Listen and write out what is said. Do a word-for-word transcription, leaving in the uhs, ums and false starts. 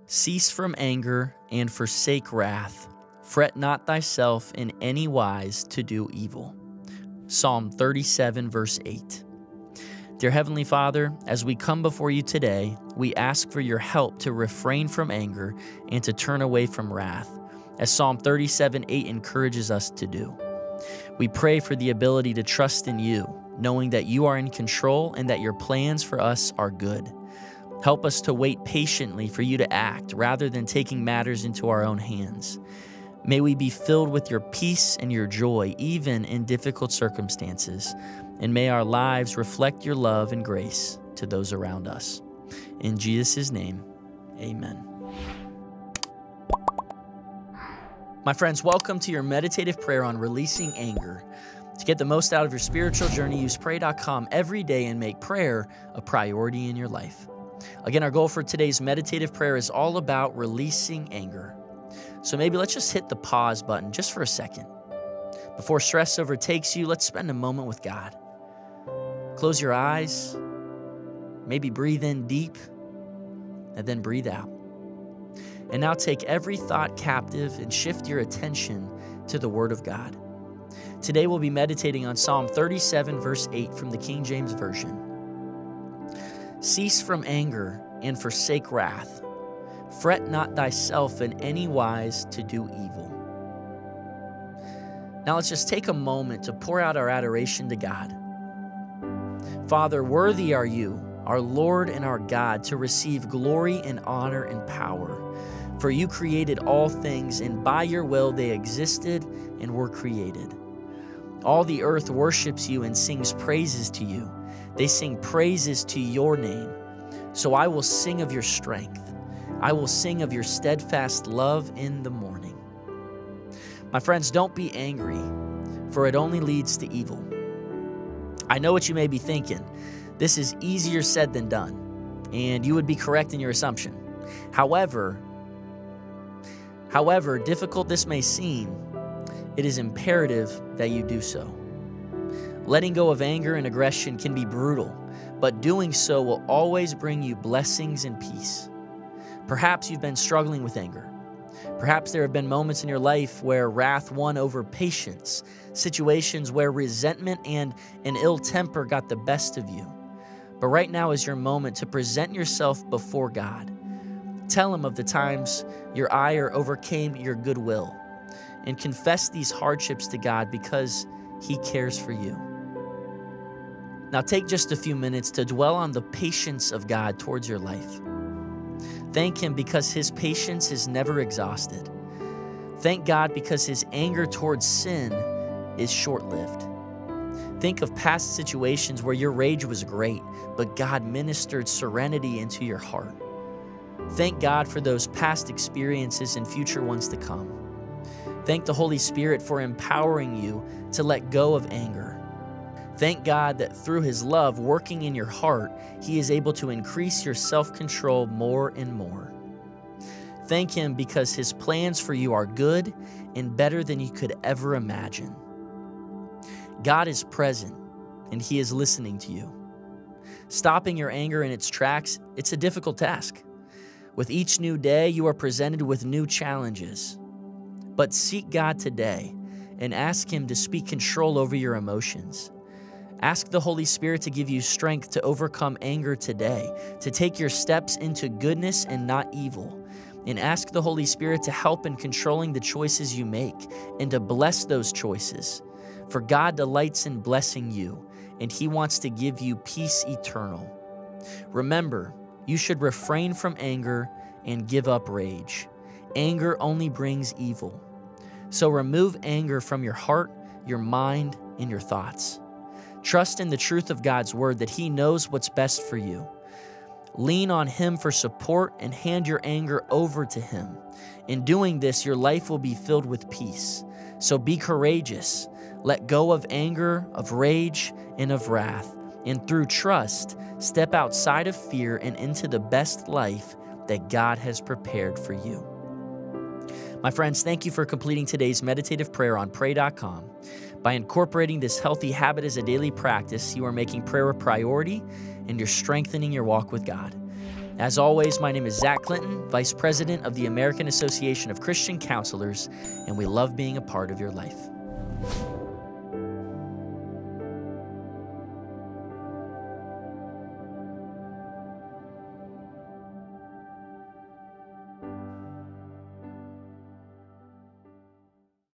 Cease from anger and forsake wrath. Fret not thyself in any wise to do evil. Psalm thirty-seven, verse eight. Dear Heavenly Father, as we come before you today, we ask for your help to refrain from anger and to turn away from wrath, as Psalm thirty-seven, eight encourages us to do. We pray for the ability to trust in you, knowing that you are in control and that your plans for us are good. Help us to wait patiently for you to act rather than taking matters into our own hands. May we be filled with your peace and your joy, even in difficult circumstances, and may our lives reflect your love and grace to those around us. In Jesus' name, amen. My friends, welcome to your meditative prayer on releasing anger. To get the most out of your spiritual journey, use pray dot com every day and make prayer a priority in your life. Again, our goal for today's meditative prayer is all about releasing anger. So maybe let's just hit the pause button just for a second. Before stress overtakes you, let's spend a moment with God. Close your eyes, maybe breathe in deep, and then breathe out. And now take every thought captive and shift your attention to the Word of God. Today we'll be meditating on Psalm thirty-seven, verse eight from the King James Version. Cease from anger and forsake wrath. Fret not thyself in any wise to do evil. Now let's just take a moment to pour out our adoration to God. Father, worthy are you, our Lord and our God, to receive glory and honor and power. For you created all things, and by your will they existed and were created. All the earth worships you and sings praises to you. They sing praises to your name. So I will sing of your strength. I will sing of your steadfast love in the morning. My friends, don't be angry, for it only leads to evil. I know what you may be thinking. This is easier said than done, and you would be correct in your assumption. However, however difficult this may seem, it is imperative that you do so. Letting go of anger and aggression can be brutal, but doing so will always bring you blessings and peace. Perhaps you've been struggling with anger. Perhaps there have been moments in your life where wrath won over patience, situations where resentment and an ill temper got the best of you. But right now is your moment to present yourself before God. Tell Him of the times your ire overcame your goodwill, and confess these hardships to God because He cares for you. Now take just a few minutes to dwell on the patience of God towards your life. Thank Him because His patience is never exhausted. Thank God because His anger towards sin is short-lived. Think of past situations where your rage was great, but God ministered serenity into your heart. Thank God for those past experiences and future ones to come. Thank the Holy Spirit for empowering you to let go of anger. Thank God that through His love working in your heart, He is able to increase your self-control more and more. Thank Him because His plans for you are good and better than you could ever imagine. God is present and He is listening to you. Stopping your anger in its tracks, it's a difficult task. With each new day, you are presented with new challenges. But seek God today and ask Him to speak control over your emotions. Ask the Holy Spirit to give you strength to overcome anger today, to take your steps into goodness and not evil. And ask the Holy Spirit to help in controlling the choices you make and to bless those choices. For God delights in blessing you, and He wants to give you peace eternal. Remember, you should refrain from anger and give up rage. Anger only brings evil. So remove anger from your heart, your mind, and your thoughts. Trust in the truth of God's word that He knows what's best for you. Lean on Him for support and hand your anger over to Him. In doing this, your life will be filled with peace. So be courageous. Let go of anger, of rage, and of wrath. And through trust, step outside of fear and into the best life that God has prepared for you. My friends, thank you for completing today's meditative prayer on pray dot com. By incorporating this healthy habit as a daily practice, you are making prayer a priority and you're strengthening your walk with God. As always, my name is Zach Clinton, Vice President of the American Association of Christian Counselors, and we love being a part of your life.